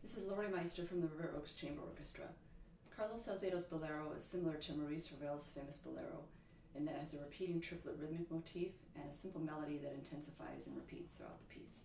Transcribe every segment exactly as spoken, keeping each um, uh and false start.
This is Laurie Meister from the River Oaks Chamber Orchestra. Carlos Salzedo's Bolero is similar to Maurice Ravel's famous Bolero in that it has a repeating triplet rhythmic motif and a simple melody that intensifies and repeats throughout the piece.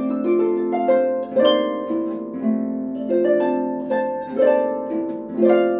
Thank you.